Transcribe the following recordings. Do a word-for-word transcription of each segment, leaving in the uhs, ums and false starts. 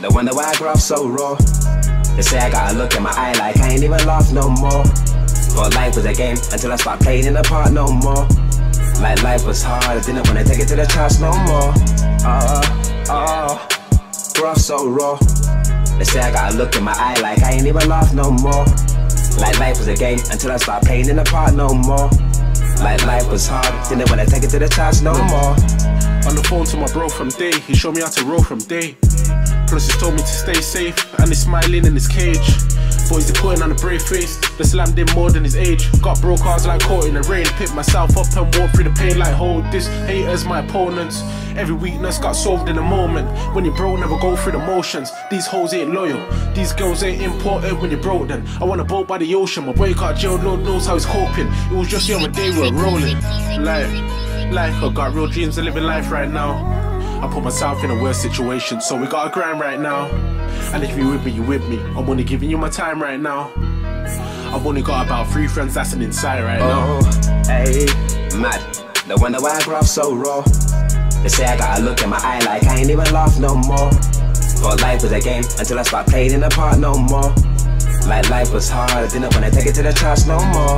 They wonder why I grew up so raw. They say I got a look in my eye like I ain't even laugh no more. Thought life was a game until I start playing in the part no more. Like life was hard, I didn't wanna take it to the charts no more. Oh, oh, grew up so raw. They say I got a look in my eye like I ain't even laugh no more. Like life was a game until I start playing in the part no more. Like life was hard, didn't wanna take it to the charts no more. On the phone to my bro from day, he showed me how to roll from day. Plus he told me to stay safe, and he's smiling in his cage. Boys, they putting on a brave face, they slammed him more than his age. Got broke cars like caught in the rain, picked myself up and walked through the pain like hold this. Haters my opponents, every weakness got solved in a moment. When you're broke, never go through the motions. These hoes ain't loyal, these girls ain't important when you're broke then. I want a boat by the ocean, my boy got jailed, Lord knows how he's coping. It was just the other day we were rolling. Like, like I got real dreams of living life right now. I put myself in a worse situation, so we gotta grind right now. And if you with me, you with me. I'm only giving you my time right now. I've only got about three friends that's an inside right now. Oh, hey, mad. They wonder why I grew up so raw. They say I got a look in my eye like I ain't even laugh no more. Thought life was a game until I start playing in the part no more. Like life was hard, I didn't wanna take it to the charts no more.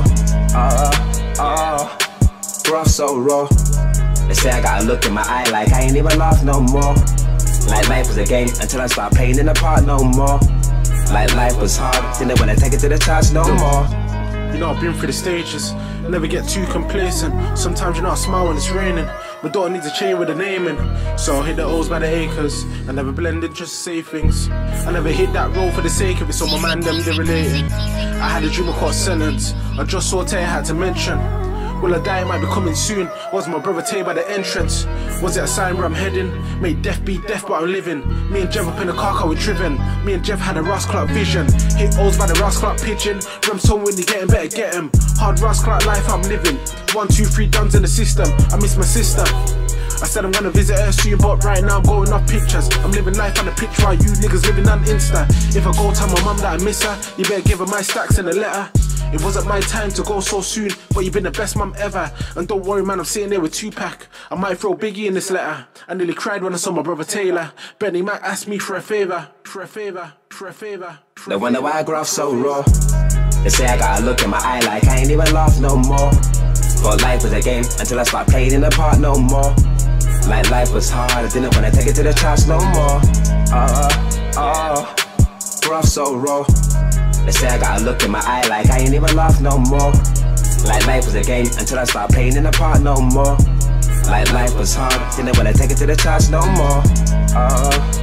Oh, oh, grew up so raw. They say I got a look in my eye like I ain't even laugh no more. Like life was a game until I start playing in the part no more. Like life was hard, didn't wanna take it to the charts no more. You know I've been through the stages, never get too complacent. Sometimes you know I smile when it's raining. My daughter needs a chain with a name in, so I hit the O's by the acres. I never blended just to say things. I never hit that role for the sake of it, so my man them they related. I had a dream of caught sentence, I just saw Tay had to mention. Will I die, it might be coming soon. Was my brother Tay by the entrance? Was it a sign where I'm heading? Made death be death but I'm living. Me and Jeff up in the car car we driven. Me and Jeff had a Ross Clark vision. Hit O's by the Ross Clark pigeon. Rem told when they getting better, get him. Hard Ross Clark life I'm living. One, two, three duns in the system. I miss my sister. I said I'm gonna visit her soon, but right now I'm going off pictures. I'm living life on the pitch while you niggas living on Insta. If I go tell my mum that I miss her, you better give her my stacks in a letter. It wasn't my time to go so soon, but you've been the best mum ever. And don't worry man, I'm sitting there with Tupac. I might throw Biggie in this letter. I nearly cried when I saw my brother Taylor. Benny Mac asked me for a favour, for a favour, for a favour. They wonder why I grew up so raw. They say I got a look in my eye like I ain't even laugh no more. Thought life was a game until I start playing in the part no more. Like life was hard, I didn't wanna take it to the charts no more. Oh, oh, grew up so raw. They say I got a look in my eye like I ain't even laugh no more. Like life was a game until I start playing in the part no more. Like life was hard, didn't wanna take it to the charts no more. Oh.